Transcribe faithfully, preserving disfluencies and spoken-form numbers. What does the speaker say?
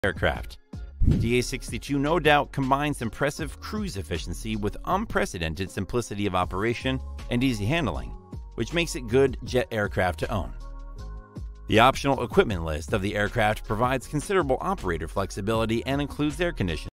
aircraft. D A sixty-two no doubt combines impressive cruise efficiency with unprecedented simplicity of operation and easy handling, which makes it good jet aircraft to own. The optional equipment list of the aircraft provides considerable operator flexibility and includes air conditioning,